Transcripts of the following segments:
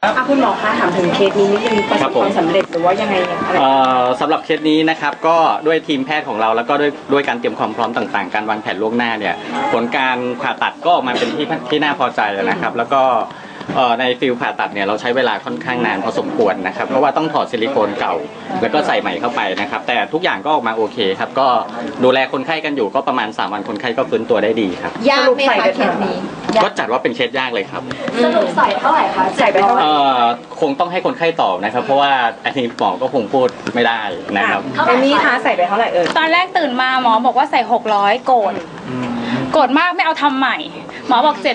คุณหมอคะถามถึงเคสนี้นิดนึงประสบความสำเร็จหรือว่ายังไงสำหรับเคสนี้นะครับก็ด้วยทีมแพทย์ของเราแล้วก็ด้วยการเตรียมความพร้อมต่างๆการวางแผนล่วงหน้าเนี่ยผลการผ่าตัดก็ออกมาเป็นที่น่าพอใจนะครับแล้วก็ในฟิลผ่าตัดเนี่ยเราใช้เวลาค่อนข้างนานพอสมควรนะครับเพราะว่าต้องถอดซิลิโคนเก่าแล้วก็ใส่ใหม่เข้าไปนะครับแต่ทุกอย่างก็ออกมาโอเคครับก็ดูแลคนไข้กันอยู่ก็ประมาณ3 วันคนไข้ก็ฟื้นตัวได้ดีครับยากไหมคะเคสนี้ก็จัดว่าเป็นเคสยากเลยครับสรุปใส่เท่าไหร่คะใส่ไปเท่าไหร่คงต้องให้คนไข้ตอบนะครับเพราะว่าอันนี้หมอก็คงพูดไม่ได้นะครับอันนี้คะใส่ไปเท่าไหร่ตอนแรกตื่นมาหมอบอกว่าใส่600โกรธมากไม่เอาทำใหม่หมอบอก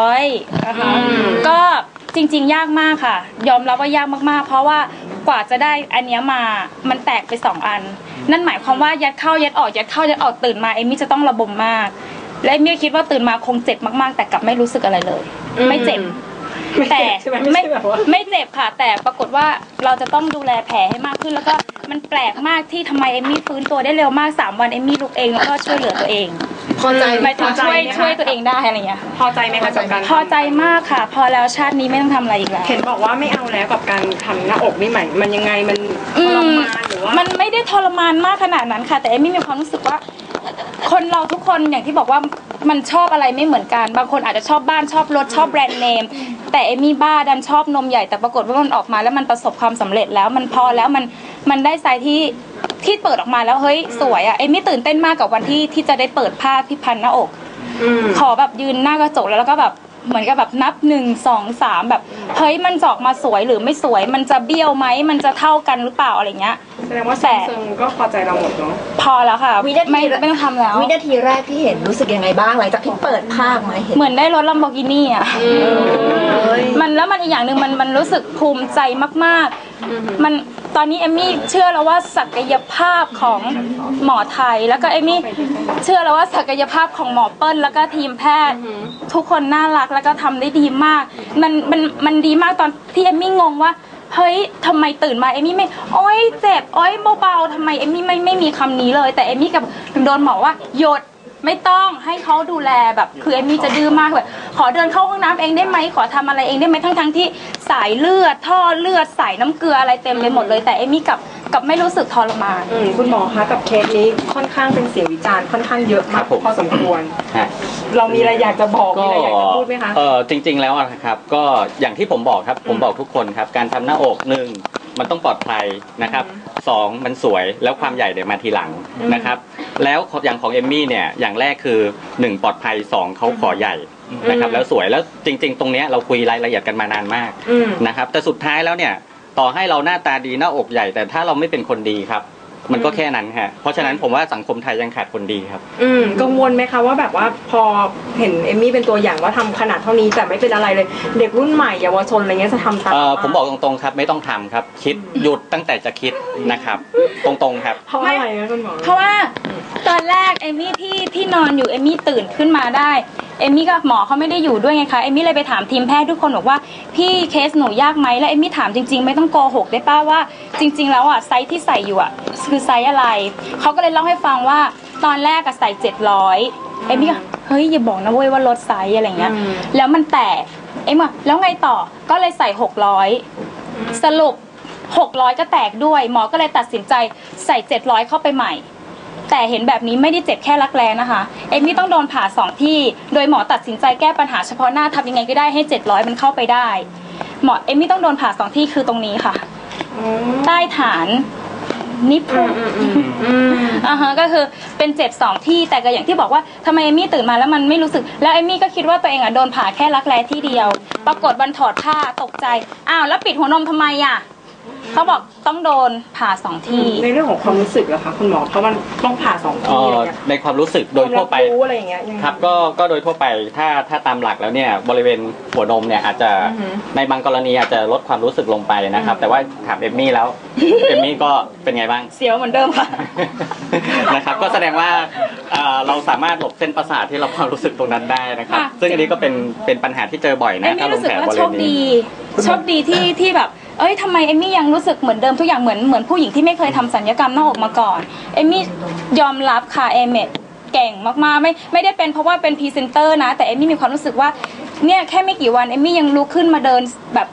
700นะคะก็จริงๆยากมากค่ะยอมรับว่ายากมากๆเพราะว่ากว่าจะได้อันนี้มามันแตกไป2 อันนั่นหมายความว่ายัดเข้ายัดออกยัดเข้ายัดออกตื่นมาเอมี่จะต้องระบมมากและเอมี่คิดว่าตื่นมาคงเจ็บมากๆแต่กลับไม่รู้สึกอะไรเลยไม่เจ็บแต่ไม่เจ็บค่ะแต่ปรากฏว่าเราจะต้องดูแลแผลให้มากขึ้นแล้วก็มันแปลกมากที่ทำไมเอมี่ฟื้นตัวได้เร็วมาก3 วันเอมี่ลุกเองแล้วก็ช่วยเหลือตัวเองพอใจไหมช่วยตัวเองได้อะไรเงี้ยพอใจไหมคะกับการพอใจมากค่ะพอแล้วชาตินี้ไม่ต้องทำอะไรอีกแล้วเห็นบอกว่าไม่เอาแล้วกับการทำหน้าอกนี่ใหม่มันยังไงมันทรมานหรือว่ามันไม่ได้ทรมานมากขนาดนั้นค่ะแต่เอมี่มีความรู้สึกว่าคนเราทุกคนอย่างที่บอกว่ามันชอบอะไรไม่เหมือนกันบางคนอาจจะชอบบ้านชอบรถชอบแบรนด์เนมแต่เอมี่บ้าดันชอบนมใหญ่แต่ปรากฏว่ามันออกมาแล้วมันประสบความสำเร็จแล้วมันพอแล้วมันได้ไซส์ที่เปิดออกมาแล้วเฮ้ยสวยอ่ะเอมี่ตื่นเต้นมากกับวันที่จะได้เปิดผ้าพิพันหน้าอกขอแบบยืนหน้ากระจกแล้วก็แบบเหมือนกับแบบนับ1 2 3แบบเฮ้ยมันออกมาสวยหรือไม่สวยมันจะเบี้ยวไหมมันจะเท่ากันหรือเปล่าอะไรเงี้ยแสดงว่าแต่ก็พอใจเราหมดเนาะพอแล้วค่ะไม่ต้องทำแล้ววินาทีแรกที่เห็นรู้สึกยังไงบ้างหลังจากที่เปิดภาพมาเห็นเหมือนได้รถลัมโบกินี่อ่ะแล้วมันอีกอย่างหนึ่งมันรู้สึกภูมิใจมากๆมันตอนนี้เอมี่เชื่อแล้วว่าศักยภาพของหมอไทยแล้วก็เอมี่เชื่อแล้วว่าศักยภาพของหมอเปิ้ลแล้วก็ทีมแพทย์ทุกคนน่ารักแล้วก็ทำได้ดีมากมันดีมากตอนที่เอมี่งงว่าเฮ้ยทำไมตื่นมาเอมี่ไม่โอ๊ยเจ็บโอ๊ยเบาๆทำไมเอมี่ไม่มีคำนี้เลยแต่เอมี่กับโดนหมอว่าหยุดไม่ต้องให้เขาดูแลแบบคือเอมี่จะดื้อมากแบบขอเดินเข้าห้องน้ำเองได้ไหมขอทำอะไรเองได้ไหมทั้งที่สายเลือดท่อเลือดสายน้ำเกลืออะไรเต็มไปหมดเลยแต่เอมี่กับไม่รู้สึกทรมานคุณหมอคะกับเคสนี้ค่อนข้างเป็นเสียงวิจารณ์ค่อนข้างเยอะมากพอสมควรเรามีอะไรอยากจะบอกมีอะไรอยากจะพูดไหมคะจริงๆแล้วนะครับก็อย่างที่ผมบอกครับผมบอกทุกคนครับการทำหน้าอก1มันต้องปลอดภัยนะครับ2มันสวยแล้วความใหญ่เดี๋ยวมาทีหลังนะครับแล้วอย่างของเอมมี่เนี่ยอย่างแรกคือ1ปลอดภัย2เขาขอใหญ่นะครับแล้วสวยแล้วจริงๆตรงนี้เราคุยรายละเอียดกันมานานมากนะครับแต่สุดท้ายแล้วเนี่ยต่อให้เราหน้าตาดีหน้าอกใหญ่แต่ถ้าเราไม่เป็นคนดีครับมันก็แค่นั้นฮะเพราะฉะนั้นผมว่าสังคมไทยยังขาดคนดีครับกังวลไหมคะว่าแบบว่าพอเห็นเอมมี่เป็นตัวอย่างว่าทำขนาดเท่านี้แต่ไม่เป็นอะไรเลยเด็กรุ่นใหม่เยาวชนอะไรเงี้ยจะทำตามผมบอกตรงๆครับไม่ต้องทำครับคิดหยุดตั้งแต่จะคิดนะครับตรงๆครับเพราะอะไรคะคุณหมอเพราะว่าตอนแรกเอมมี่ที่นอนอยู่เอมมี่ตื่นขึ้นมาได้เอมมี่กับหมอเขาไม่ได้อยู่ด้วยไงคะเอมมี่เลยไปถามทีมแพทย์ทุกคนบอกว่าพี่เคสหนูยากไหมแล้วเอมมี่ถามจริงๆไม่ต้องโกหกได้ป้าว่าจริงๆแล้วอ่ะไซส์ที่ใส่อยู่อ่ะคือไซส์อะไรเขาก็เลยเล่าให้ฟังว่าตอนแรกอะใส่700เอมมี่ก็เฮ้ยอย่าบอกนะเว้ยว่าลดไซส์อะไรเงี้ยแล้วมันแตกเอ็มว่าแล้วไงต่อก็เลยใส่600สรุป600ก็แตกด้วยหมอก็เลยตัดสินใจใส่700เข้าไปใหม่แต่เห็นแบบนี้ไม่ได้เจ็บแค่รักแร้นะคะเอมมี่ต้องโดนผ่า2ที่โดยหมอตัดสินใจแก้ปัญหาเฉพาะหน้าทำยังไงก็ได้ให้700มันเข้าไปได้หมอเอมมี่ต้องโดนผ่า2ที่คือตรงนี้ค่ะใต้ฐานนิพนธ์ก็คือเป็นเจ็บ2ที่แต่ก็อย่างที่บอกว่าทำไมเอมมี่ตื่นมาแล้วมันไม่รู้สึกแล้วเอมมี่ก็คิดว่าตัวเองอ่ะโดนผ่าแค่รักแร้ที่เดียวปรากฏวันถอดผ้าตกใจอ้าวแล้วปิดหัวนมทำไมอ่ะเขาบอกต้องโดนผ่า2ที่ในเรื่องของความรู้สึกเหรอคะคุณหมอเพราะมันต้องผ่า2ที่อะไรเงี้ยในความรู้สึกโดยทั่วไปครับก็โดยทั่วไปถ้าตามหลักแล้วเนี่ยบริเวณหัวนมเนี่ยอาจจะในบางกรณีอาจจะลดความรู้สึกลงไปนะครับแต่ว่าถามเอมมี่แล้วเอมมี่ก็เป็นไงบ้างเสียวเหมือนเดิมค่ะนะครับก็แสดงว่าเราสามารถหลบเส้นประสาทที่เราความรู้สึกตรงนั้นได้นะครับซึ่งอันนี้ก็เป็นปัญหาที่เจอบ่อยนะถ้าลงแผลบริเวณนี้โชคดีที่แบบทำไมเอมมี่ยังรู้สึกเหมือนเดิมทุกอย่างเหมือนผู้หญิงที่ไม่เคยทำศัลยกรรมหน้าอกมาก่อนเอมมี่ยอมรับค่ะเอเมดเก่งมากๆไม่ได้เป็นเพราะว่าเป็นพรีเซนเตอร์นะแต่เอมมี่มีความรู้สึกว่าเนี่ยแค่ไม่กี่วันเอมมี่ยังลุกขึ้นมาเดินแบบ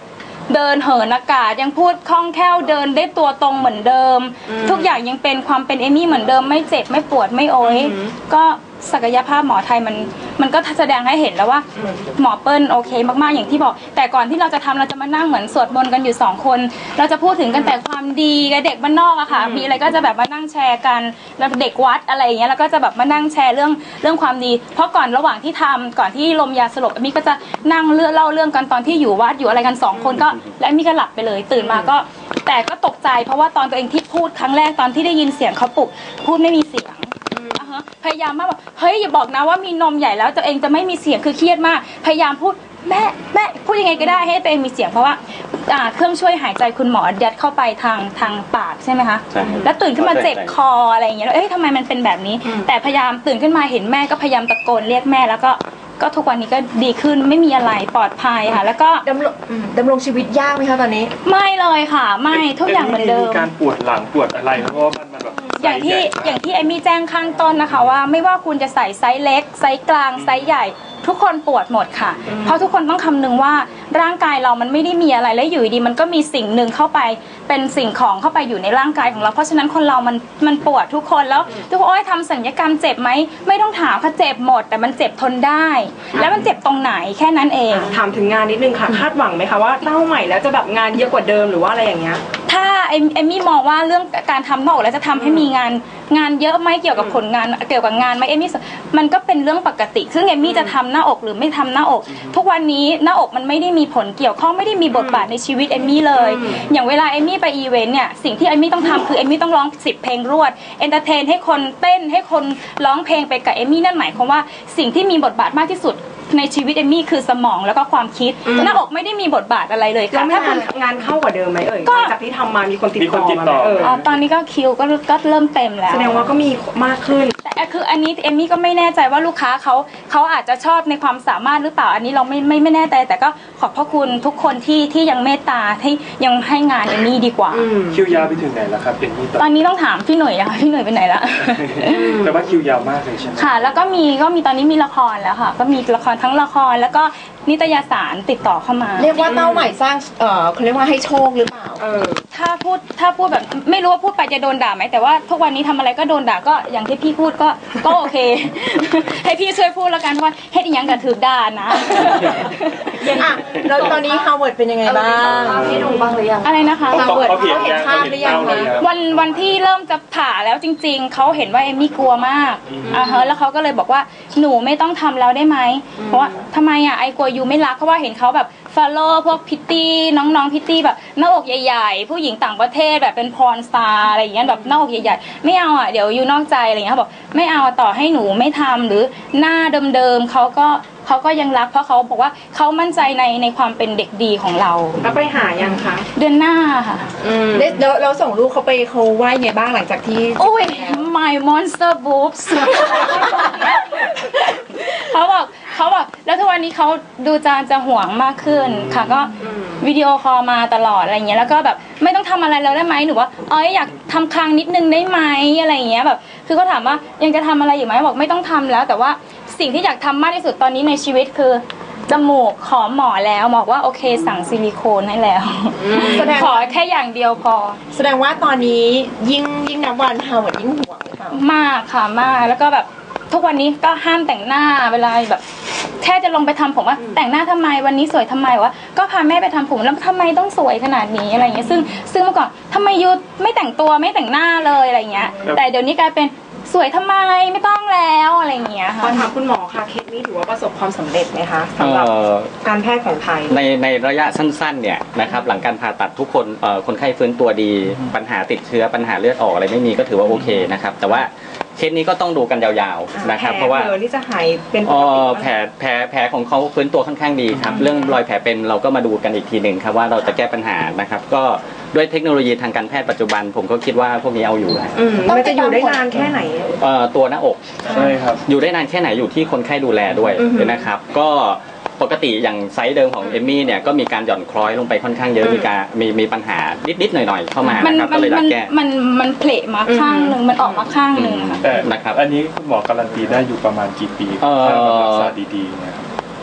เดินเหินอากาศยังพูดคล่องแคล่วเดินได้ตัวตรงเหมือนเดิม ทุกอย่างยังเป็นความเป็นเอมี่เหมือนเดิมไม่เจ็บไม่ปวดไม่โอยก็ศักยภาพหมอไทยมันก็แสดงให้เห็นแล้วว่าหมอเปิ้ลโอเคมากๆอย่างที่บอกแต่ก่อนที่เราจะทำเราจะมานั่งเหมือนสวดมนต์กันอยู่2คนเราจะพูดถึงกันแต่ความดีกับเด็กบ้านนอกอะค่ะมีอะไรก็จะแบบมานั่งแชร์กันแล้วเด็กวัดอะไรอย่างเงี้ยแล้วก็จะแบบมานั่งแชร์เรื่องความดีเพราะก่อนระหว่างที่ทำก่อนที่ลมยาสลบมีก็จะนั่งเล่าเรื่องกันตอนที่อยู่วัดอยู่อะไรกัน2คนก็และมีก็หลับไปเลยตื่นมาก็แต่ก็ตกใจเพราะว่าตอนตัวเองที่พูดครั้งแรกตอนที่ได้ยินเสียงเขาปลุกพูดไม่มีเสียงพยายามมากแบบเฮ้ยอย่าบอกนะว่ามีนมใหญ่แล้วตัวเองจะไม่มีเสียงคือเครียดมากพยายามพูดแม่พูดยังไงก็ได้ให้ตัวเองมีเสียงเพราะว่าเครื่องช่วยหายใจคุณหมอยัดเข้าไปทางปากใช่ไหมคะแล้วตื่นขึ้นมาเจ็บคออะไรอย่างเงี้ยแล้วทำไมมันเป็นแบบนี้แต่พยายามตื่นขึ้นมาเห็นแม่ก็พยายามตะโกนเรียกแม่แล้วก็ทุกวันนี้ก็ดีขึ้นไม่มีอะไรปลอดภัยค่ะแล้วก็ดำรงชีวิตยากไหมคะตอนนี้ไม่เลยค่ะไม่ทุกอย่างเหมือนเดิมมีการปวดหลังปวดอะไรเพราะว่ามันแบบอย่างที่เอมี่แจ้งข้างต้นนะคะว่าไม่ว่าคุณจะใส่ไซส์เล็กไซส์กลางไซส์ใหญ่ทุกคนปวดหมดค่ะเพราะทุกคนต้องคำนึงว่าร่างกายเรามันไม่ได้มีอะไรและอยู่ดีมันก็มีสิ่งหนึ่งเข้าไปเป็นสิ่งของเข้าไปอยู่ในร่างกายของเราเพราะฉะนั้นคนเรามันปวดทุกคนแล้วทุกคนทำศัลยกรรมเจ็บไหมไม่ต้องถามค่ะเจ็บหมดแต่มันเจ็บทนได้แล้วมันเจ็บตรงไหนแค่นั้นเองถามถึงงานนิดนึงค่ะคาดหวังไหมคะว่าเต้าใหม่แล้วจะแบบงานเยอะกว่าเดิมหรือว่าอะไรอย่างเงี้ยถ้าเอมี่มองว่าเรื่องการทำหน้าอกแล้วจะทำให้มีงานเยอะไหมเกี่ยวกับผลงานเกี่ยวกับงานไหมเอมี่มันก็เป็นเรื่องปกติซึ่งเอมี่จะทำหน้าอกหรือไม่ทำหน้าอกทุกวันนี้หน้าอกมันไม่ได้มีผลเกี่ยวข้องไม่ได้มีบทบาทในชีวิตเอมี่เลยอย่างเวลาเอมี่ไปอีเวนต์เนี่ยสิ่งที่เอมี่ต้องทำคือเอมี่ต้องร้อง10เพลงรวดเอนเตอร์เทนให้คนเต้นให้คนร้องเพลงไปกับเอมี่นั่นหมายความว่าสิ่งที่มีบทบาทมากที่สุดในชีวิตเอมี่คือสมองแล้วก็ความคิดหน้าอกไม่ได้มีบทบาทอะไรเลยค่ะถ้างานเข้ากว่าเดิมไหมจากที่ทำมามีคนติดต่อมาตอนนี้ก็คิวก็เริ่มเต็มแล้วแสดงว่าก็มีมากขึ้นแต่คืออันนี้เอมี่ก็ไม่แน่ใจว่าลูกค้าเขาอาจจะชอบในความสามารถหรือเปล่าอันนี้เราไม่แน่ใจแต่ก็ขอบพระคุณทุกคนที่ยังเมตตาที่ยังให้งานเอมี่ดีกว่าคิวยาวไปถึงไหนแล้วครับเอมี่ตอนนี้ต้องถามพี่หน่อยอะพี่หน่อยไปไหนละแต่ว่าคิวยาวมากเลยใช่ไหมค่ะแล้วก็มีตอนนี้มีละครแล้วค่ะก็มีละครทั้งละครแล้วก็นิตยสารติดต่อเข้ามาเรียกว่าเต้าใหม่สร้างเขาเรียกว่าให้โชคหรือเปล่าถ้าพูดแบบไม่รู้ว่าพูดไปจะโดนด่าไหมแต่ว่าทุกวันนี้ทำอะไรก็โดนด่าก็อย่างที่พี่พูดก็โอเคให้พี่ช่วยพูดแล้วกันว่าเฮ็ดอย่างกันถือด่านะแล้วตอนนี้ฮาวเวิร์ดเป็นยังไงบ้างให้ดูบ้างหรือยังอะไรนะคะฮาวเวิร์ดเขาเห็นภาพหรือยังวันที่เริ่มจะผ่าแล้วจริงๆเขาเห็นว่าเอมี่กลัวมากแล้วเขาก็เลยบอกว่าหนูไม่ต้องทำแล้วได้ไหมเพราะว่าทำไมไอกลัวยูไม่รักเพราะว่าเห็นเขาแบบฟอลโล่พวกพิตตี้น้องๆพิตตี้แบบหน้าอกใหญ่ๆผู้หญิงต่างประเทศแบบเป็นพรสตาร์อะไรอย่างเงี้ยแบบหน้าอกใหญ่ๆไม่เอาเดี๋ยวยูนอกใจอะไรเงี้ยเขาบอกไม่เอาต่อให้หนูไม่ทำหรือหน้าเดิมๆเขาก็ยังรักเพราะเขาบอกว่าเขามั่นใจในความเป็นเด็กดีของเราแล้วไปหายังคะเดือนหน้าค่ะแล้วส่งลูกเขาไปเขาไหว้ไงบ้างหลังจากที่โอ้ย my monster boobs เขาบอกแล้วทุกวันนี้เขาดูจะห่วงมากขึ้นค่ะก็วิดีโอคอลมาตลอดอะไรเงี้ยแล้วก็แบบไม่ต้องทำอะไรแล้วได้ไหมหนูว่าอยากทำคางนิดนึงได้ไหมอะไรเงี้ยแบบคือเขาถามว่ายังจะทำอะไรอยู่ไหมบอกไม่ต้องทำแล้วแต่ว่าสิ่งที่อยากทำมากที่สุดตอนนี้ในชีวิตคือจมูกขอหมอแล้วบอกว่าโอเคสั่งซิลิโคนให้แล้วขอแค่อย่างเดียวพอแสดงว่าตอนนี้ยิ่งนับวันฮาวเวิร์ดยิ่งห่วงหรือเปล่ามากค่ะมากแล้วก็แบบทุกวันนี้ก็ห้ามแต่งหน้าเวลาแบบแค่จะลงไปทำผมว่าแต่งหน้าทำไมวันนี้สวยทำไมวะก็พาแม่ไปทำผมแล้วทำไมต้องสวยขนาดนี้อะไรเงี้ยซึ่งเมื่อก่อนทำไมยุไม่แต่งตัวไม่แต่งหน้าเลยอะไรเงี้ยแต่เดี๋ยวนี้กลายเป็นสวยทำไมไม่ต้องแล้วอะไรเงี้ยค่ะขอถามคุณหมอค่ะเคสนี้ถือว่าประสบความสำเร็จไหมคะสำหรับการแพทย์ของไทยในระยะสั้นๆเนี่ยนะครับหลังการผ่าตัดทุกคนคนไข้ฟื้นตัวดีปัญหาติดเชื้อปัญหาเลือดออกอะไรไม่มีก็ถือว่าโอเคนะครับแต่ว่าเคสนี้ก็ต้องดูกันยาวๆนะครับเพราะว่าที่จะหายเป็นปกติแผลของเขาฟื้นตัวค่อนข้างดีครับเรื่องรอยแผลเป็นเราก็มาดูกันอีกทีหนึ่งครับว่าเราจะแก้ปัญหานะครับก็ด้วยเทคโนโลยีทางการแพทย์ปัจจุบันผมก็คิดว่าพวกนี้เอาอยู่แล้วมันจะอยู่ได้นานแค่ไหนตัวหน้าอกใช่ครับอยู่ได้นานแค่ไหนอยู่ที่คนไข้ดูแลด้วยนะครับก็ปกติอย่างไซส์เดิมของเอมมี่เนี่ยก็มีการหย่อนคล้อยลงไปค่อนข้างเยอะมีปัญหานิดๆหน่อยๆเข้ามานะครับก็เลยอยากแก้มันเพลทมาข้างหนึ่งมันออกมาข้างหนึ่งแต่นะครับอันนี้คุณหมอการันตีได้อยู่ประมาณกี่ปีถ้ารักษาดีๆนะครับ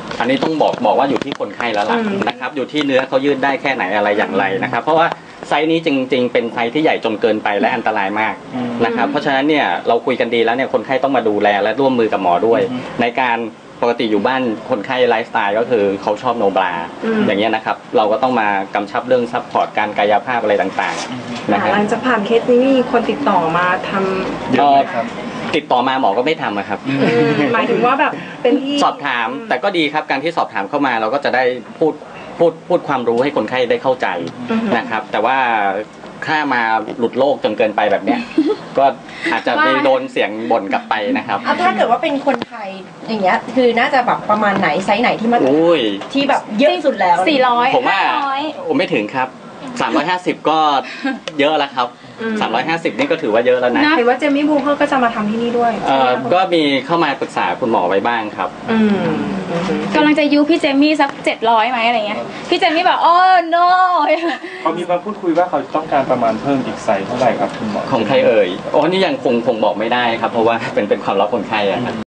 อันนี้ต้องบอกว่าอยู่ที่คนไข้แล้วล่ะนะครับอยู่ที่เนื้อเขายืดได้แค่ไหนอะไรอย่างไรนะครับเพราะว่าไซส์นี้จริงๆเป็นไซส์ที่ใหญ่จนเกินไปและอันตรายมากนะครับเพราะฉะนั้นเนี่ยเราคุยกันดีแล้วเนี่ยคนไข้ต้องมาดูแลและร่วมมือกับหมอด้วยในการปกติอยู่บ้านคนไข้ไลฟ์สไตล์ก็คือเขาชอบโนบราอย่างเงี้ยนะครับเราก็ต้องมากำชับเรื่องซัพพอร์ตการกายภาพอะไรต่างๆนะครับหลังจากผ่านเคสนี้มีคนติดต่อมาทำเยอะไหมครับติดต่อมาหมอก็ไม่ทำอะครับหมายถึงว่าแบบเป็นที่สอบถามแต่ก็ดีครับการที่สอบถามเข้ามาเราก็จะได้พูดความรู้ให้คนไข้ได้เข้าใจนะครับ แต่ว่าถ้ามาหลุดโลกจนเกินไปแบบเนี้ย ก็อาจจะมีโดนเสียงบ่นกลับไปนะครับถ้าเกิดว่าเป็นคนไทยอย่างเงี้ยคือน่าจะแบบประมาณไหนไซส์ไหนที่มันอุ้ยที่แบบเยอะสุดแล้ว 400 ผมว่า 500 ผมไม่ถึงครับ 350 ก็เยอะแล้วครับ350 นี่ก็ถือว่าเยอะแล้วนะเห็นว่าเจมี่บูเขาก็จะมาทำที่นี่ด้วยก็มีเข้ามาปรึกษาคุณหมอไว้บ้างครับกำลังจะยุพี่เจมี่สัก700ไหมอะไรเงี้ยพี่เจมี่แบบโอ้ no เขามีมาพูดคุยว่าเขาต้องการประมาณเพิ่มอีกไซส์เท่าไหร่ครับคุณหมอของใครเอ่ยโอ้นี่ยังคงบอกไม่ได้ครับ เพราะว่าเป็นความลับคนไข้อะครับ